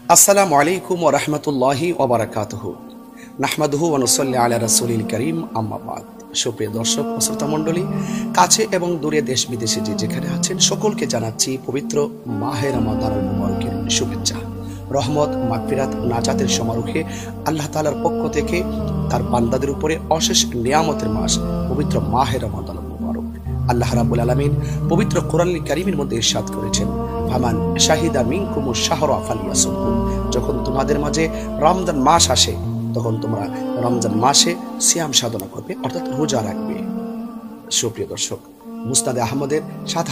আসসালামু আলাইকুম ওয়া রাহমাতুল্লাহি ওয়া বারাকাতুহু। নাহমাদুহু ওয়া নুসাল্লি আলা রাসূলিল কারীম, আম্মা বাদ। সুপ্রিয় দর্শক ও শ্রোতা মণ্ডলী, কাছে এবং দূরে দেশ বিদেশে যে যেখানে আছেন সকলকে জানাচ্ছি পবিত্র মাহে রমাদানুল মুবারকের শুভেচ্ছা। রহমত, মাগফিরাত, নাজাতের সমারোহে আল্লাহ তাআলার পক্ষ থেকে তার বান্দাদের উপরে অশেষ নিয়ামতের মাস পবিত্র মাহে রমাদানুল মুবারক। আল্লাহ রাব্বুল আলামিন পবিত্র কোরআনুল কারীমের মধ্যে ইরশাদ করেছেন, ফামান শাহিদা মিনকুমুশ শাহরা ফালিয়াসুমহু। যখন তোমাদের মাঝে রমজান মাস আসে তখন তোমরা রমজান মাসে সিয়াম সাধনা করবে, অর্থাৎ রোজা রাখবে। সুপ্রিয় দর্শক, মুসনাদে আহমদের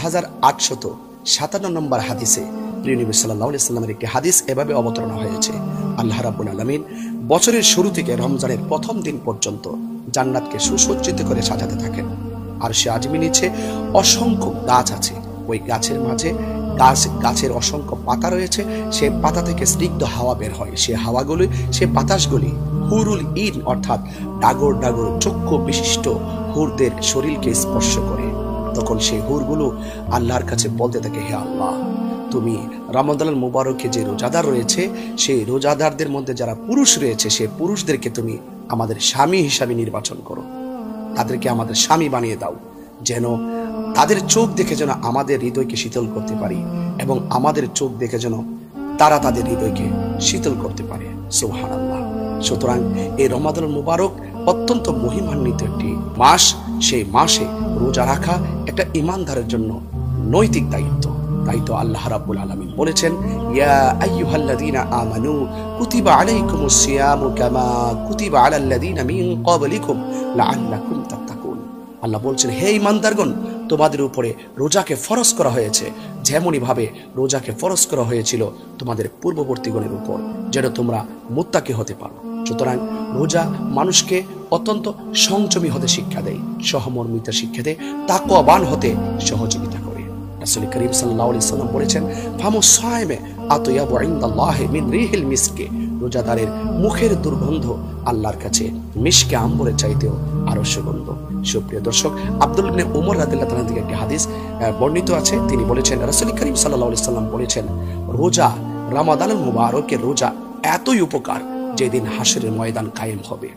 ৭৮৫৭ নম্বর হাদিসে প্রিয় নবী সাল্লাল্লাহু আলাইহি সাল্লামের একটি হাদিস এভাবে অবতরণ হয়েছে, আল্লাহ রাব্বুল আলামিন বছরের শুরু থেকে রমজানের প্রথম দিন পর্যন্ত জান্নাতকে সুসজ্জিত করে সাজাতে থাকেন। আর সে আজমি নিচে অসংখ্য গাছ আছে, ওই গাছের মাঝে গাছের অসংখ্য পাতা রয়েছে, সে পাতা থেকে স্নিগ্ধ হাওয়া বের হয়। সে বাতাসগুলি হুরুল ইন অর্থাৎ ডাগর ডাগর চক্ষু বিশিষ্ট হুরদের শরীরকে স্পর্শ করে। তখন সেই হুরগুলো আল্লাহর কাছে বলতে থাকে, হে আল্লাহ, তুমি রমাদানুল মুবারকে যে রোজাদার রয়েছে সেই রোজাদারদের মধ্যে যারা পুরুষ রয়েছে সেই পুরুষদেরকে তুমি আমাদের স্বামী হিসাবে নির্বাচন করো, তাদেরকে আমাদের স্বামী বানিয়ে দাও, যেন তাদের চোখ দেখে যেন আমাদের হৃদয়কে শীতল করতে পারি এবং আমাদের চোখ দেখে যেন তারা তাদের হৃদয়কে শীতল করতে পারে। সুবহানাল্লাহ। সুতরাং এই রমাদানুল মুবারক অত্যন্ত মহিমান্বিত একটি মাস। সেই মাসে রোজা রাখা একটা ঈমানদারের জন্য নৈতিক দায়িত্ব। তাই তো আল্লাহ রাব্বুল আলামিন বলেছেন, ইয়া আইয়ুহাল্লাযীনা আমানু কুতিবা আলাইকুমুস সিয়ামু কামা কুতিবা আলাল্লাযীনা মিন ক্বাবলিকুম লাআল্লাকুম তাত্তাকুন। আল্লাহ বলছেন, হে ঈমানদারগণ, তোমাদের উপরে রোজাকে ফরজ করা হয়েছে যেমনই ভাবে রোজাকে ফরজ করা হয়েছিল তোমাদের পূর্ববর্তীগণের উপর, যেন তোমরা মুত্তাকি হতে পারো। সুতরাং রোজা মানুষকে অত্যন্ত সংযমী হতে শিক্ষা দেয়, সহমর্মিতা শিক্ষা দেয়, তাকওয়াবান হতে সহযোগিতা করে। রাসূল করিম সাল্লাল্লাহু আলাইহি সাল্লাম বলেছেন, ফামুস সাইমে আতয়াবু ইনদাল্লাহি মিন রিহিল মিসকে। রোজাদারের মুখের দুর্গন্ধ আল্লাহর কাছে মিশকে আম্বরের চাইতেও আরো সুগন্ধ। সুপ্রিয় দর্শক, আব্দুল ইবনে উমর রাদিয়াল্লাহু তাআলা থেকে একটি হাদিস বর্ণিত আছে, তিনি বলেছেন, রাসূল করিম সাল্লাল্লাহু আলাইহি সাল্লাম বলেছেন, রোজা, রমাদানুল মুবারকের রোজা এতই উপকার যেদিন হাসরের ময়দান কায়েম হবে,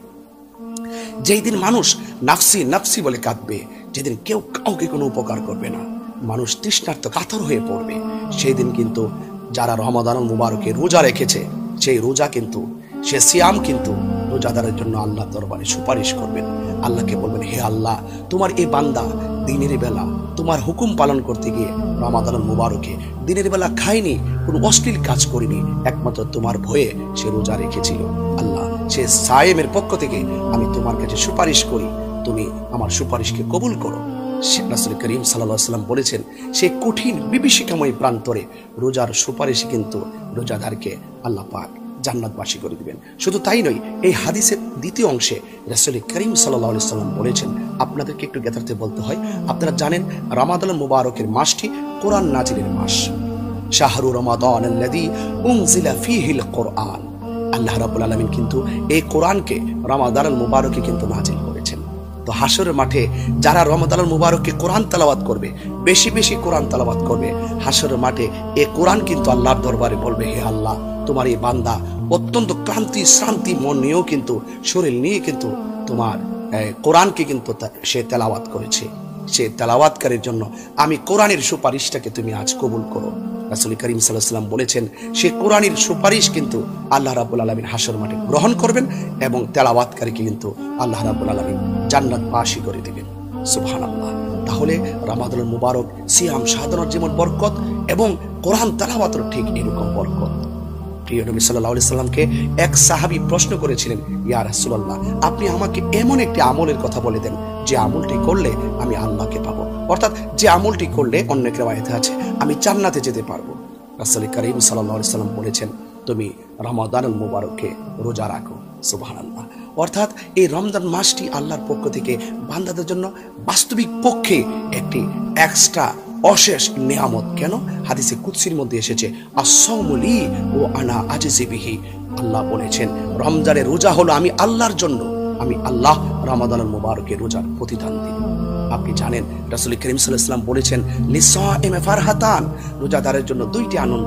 যেই দিন মানুষ নাফসি নাফসি বলে কাঁদবে, যেদিন কেউ কাউকে কোনো উপকার করবে না, মানুষ তৃষ্ণার্ত কাতর হয়ে পড়বে, সেই দিন কিন্তু যারা রমাদানুল মুবারকে রোজা রেখেছে সেই রোজা কিন্তু, সে সিয়াম কিন্তু রোজাদারের জন্য আল্লাহ দরবারে সুপারিশ করবেন। আল্লাহকে বলবেন, হে আল্লাহ, তোমার এই বান্দা দিনের বেলা তোমার হুকুম পালন করতে গিয়ে রমাদানুল মুবারকে দিনের বেলা খায়নি, কোনো অশ্লীল কাজ করিনি, একমাত্র তোমার ভয়ে সে রোজা রেখেছিল। আল্লাহ, সে সায়েমের পক্ষ থেকে আমি তোমার কাছে সুপারিশ করি, তুমি আমার সুপারিশকে কবুল করো। রাসূল করিম সাল্লাল্লাহু আলাইহি সাল্লাম বলেছেন, সেই কঠিন বিভীষিকাময় প্রান্তরে রোজার সুপারিশে কিন্তু রোজাদারকে আল্লাহ পাক জান্নাতবাসী করে দিবেন। শুধু তাই নয়, এই হাদিসের দ্বিতীয় অংশে রাসূল করিম সাল্লাল্লাহু আলাইহি সাল্লাম বলেছেন, আপনাদেরকে একটু জ্ঞাতার্থে বলতে হয়, আপনারা জানেন রমাদানুল মুবারকের মাসটি কোরআন নাজিলের মাস। শাহরু রমাদানাল্লাযী উনজিলা ফীহিল কোরআন। আল্লাহ রাব্বুল আলামিন কিন্তু এই কোরআনকে রমাদানুল মুবারকে কিন্তু নাজিল করেছেন। তো হাসরের মাঠে যারা রমাদানুল মুবারকে কোরআন তেলাওয়াত করবে, বেশি বেশি কোরআন তেলাওয়াত করবে, হাসরের মাঠে এই কোরআন কিন্তু আল্লাহর দরবারে বলবে, হে আল্লাহ, তোমার এই বান্দা অত্যন্ত ক্লান্তি শ্রান্তি মন নিয়েও কিন্তু, শরীর নিয়ে কিন্তু তোমার কোরআনকে কিন্তু সে তেলাওয়াত করেছে, সে তেলাওয়াতকারীর জন্য আমি কোরআনের সুপারিশটাকে তুমি আজ কবুল করো। রাসূল করিম সাল্লাল্লাহু আলাইহি সাল্লাম বলেছেন, সে কোরআনের সুপারিশ কিন্তু আল্লাহ রাব্বুল আলামিন হাসর মাঠে গ্রহণ করবেন এবং তেলাওয়াতকারীকে কিন্তু আল্লাহ রাব্বুল আলামিন জান্নাতবাসী করে দিবেন। সুবহানাল্লাহ। তাহলে রমাদানুল মুবারক সিয়াম সাধনার যেমন বরকত এবং কোরআন তেলাওয়াতের ঠিক এরকম বরকত। প্রিয় নবী সাল্লাল্লাহু আলাইহি সাল্লামকে এক সাহাবী প্রশ্ন করেছিলেন, ইয়া রাসূলুল্লাহ, আপনি আমাকে এমন একটি আমলের কথা বলে দেন যে আমলটি করলে আমি আল্লাহকে পাবো, অর্থাৎ যে আমলটি করলে, অন্য এক riwayate আছে, আমি জান্নাতে যেতে পারবো। রাসূল করিম সাল্লাল্লাহু আলাইহি সাল্লাম বলেছেন, তুমি রমাদানুল মুবারকে রোজা রাখো। সুবহানাল্লাহ। অর্থাৎ এই রমজান মাসটি আল্লাহর পক্ষ থেকে বান্দাদের জন্য বাস্তবিক পক্ষে একটি এক্সট্রা অশেষ নিয়ামত। কেন? হাদিসে কুদসির মধ্যে এসেছে, আস-সাওমু লি ওয়া আনা আজজি বিহি। আল্লাহ বলেছেন, রমজানের রোজা হলো আমি আল্লাহর জন্য, আমি আল্লাহ রমাদানুল মুবারকে রোজার প্রতিদান দিই। আপনি জানেন রাসূল করিম সাল্লাল্লাহু আলাইহি ওয়াসাল্লাম বলেছেন, লিসাইমি ফারহাতান, রোজাদারের জন্য দুইটি আনন্দ,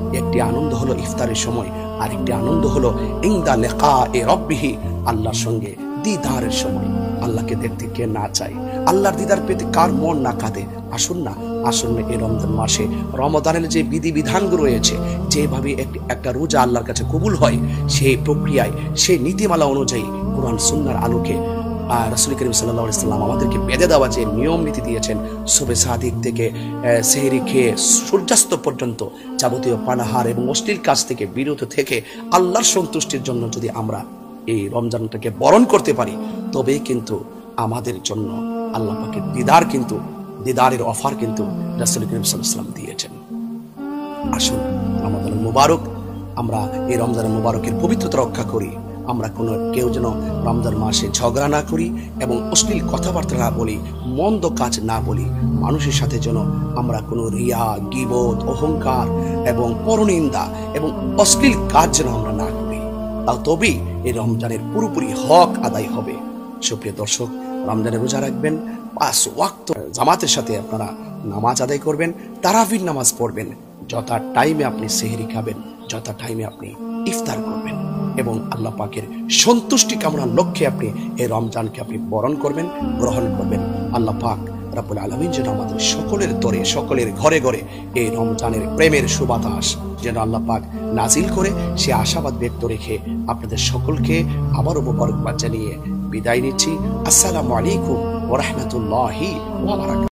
একটি আনন্দ হলো ইফতারের সময়, আর একটি আনন্দ হলো ইনদা লিকায়ে রাব্বিহি, আল্লাহর সঙ্গে দিদারের সময়। আল্লাহকে দেখতে কে না চায়, আল্লাহর দিদার পেতে কার মন না কাঁদে। আসুন না এই রমজান মাসে রমাদানের যে বিধিবিধানগুলো রয়েছে, যেভাবে একটা রোজা আল্লাহর কাছে কবুল হয়, সেই প্রক্রিয়ায়, সেই নীতিমালা অনুযায়ী কুরআন সুন্নাহর আলোকে রাসূল করিম সাল্লাল্লাহু আলাইহি ওয়াসাল্লাম আমাদেরকে বেঁধে দেওয়া যে নিয়ম নীতি দিয়েছেন, সুবহে সাদিক থেকে সেহরি খেয়ে সূর্যাস্ত পর্যন্ত যাবতীয় পানাহার এবং অশ্লীল কাজ থেকে বিরত থেকে আল্লাহর সন্তুষ্টির জন্য যদি আমরা এই রমজানটাকে বরণ করতে পারি, তবেই কিন্তু আমাদের জন্য আল্লাহ পাকের দিদারের অফার কিন্তু রাসূল করিম সাল্লাল্লাহু আলাইহি ওয়াসাল্লাম দিয়েছেন। আসুন রমাদান মুবারক, আমরা এই রমজান মুবারকের পবিত্রতা রক্ষা করি। আমরা কেউ যেন রমজান মাসে ঝগড়া না করি এবং অশ্লীল কথাবার্তা না বলি, মন্দ কাজ না বলি। মানুষের সাথে যেন আমরা কোনো রিয়া, গীবত, অহংকার এবং পরনিন্দা এবং অশ্লীল কাজ যেন আমরা না করি। তবেই এই রমজানের পুরোপুরি হক আদায় হবে। সুপ্রিয় দর্শক, রমজানে রোজা রাখবেন, 5 ওয়াক্ত জামাতের সাথে আপনারা নামাজ আদায় করবেন, তারাবির নামাজ পড়বেন, যথা টাইমে আপনি সেহরি খাবেন, যথা টাইমে আপনি ইফতার করবেন এবং আল্লাহ পাকের সন্তুষ্টি কামনার লক্ষ্যে আপনি এই রমজানকে আপনি বরণ করবেন, গ্রহণ করবেন। আল্লাহ পাক রব্বুল আলামিন যেন আমাদের সকলের তরে, সকলের ঘরে ঘরে এই রমজানের প্রেমের সুবাতাস যেন আল্লাহ পাক নাজিল করে, সে আশাবাদ ব্যক্ত রেখে আপনাদের সকলকে আবারও মোবারকবাদ জানিয়ে বিদায় নিচ্ছি। আসসালামু আলাইকুম ওয়া রাহমাতুল্লাহি ওয়া বারাকাতুহু।